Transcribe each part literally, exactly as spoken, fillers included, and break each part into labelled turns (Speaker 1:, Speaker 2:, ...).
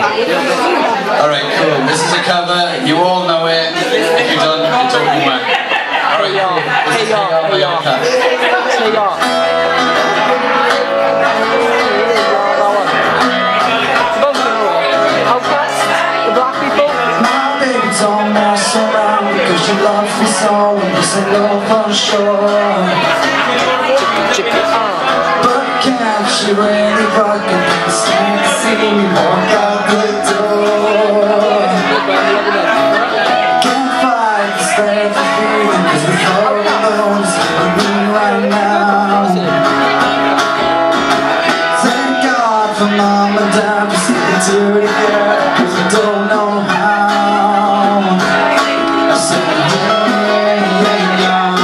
Speaker 1: Alright, cool. This is a cover. You all know it. If you don't, you're talking whack. Alright, cool. This is Hey Y'all, Hey Y'all Cut.
Speaker 2: Hey Y'all. The black people.
Speaker 3: My baby don't mess around because she loves me so, and this ain't love for sure. But can't she really fucking stand to see me walk out the door? Can't fight this bad feeling because the thought alone is with me right now. Thank God for mom and dad for sticking to together, because we don't know how. I said, yeah, yeah, yeah.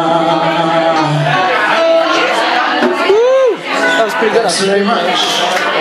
Speaker 2: That was pretty good.
Speaker 1: Thanks very much.